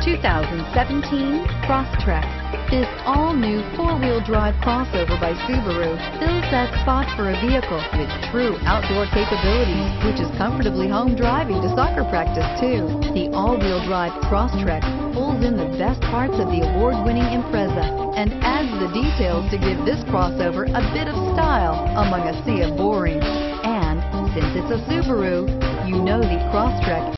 2017 Crosstrek. This all-new four-wheel drive crossover by Subaru fills that spot for a vehicle with true outdoor capabilities, which is comfortably home driving to soccer practice too. The all-wheel drive Crosstrek pulls in the best parts of the award-winning Impreza and adds the details to give this crossover a bit of style among a sea of boring. And since it's a Subaru, you know the Crosstrek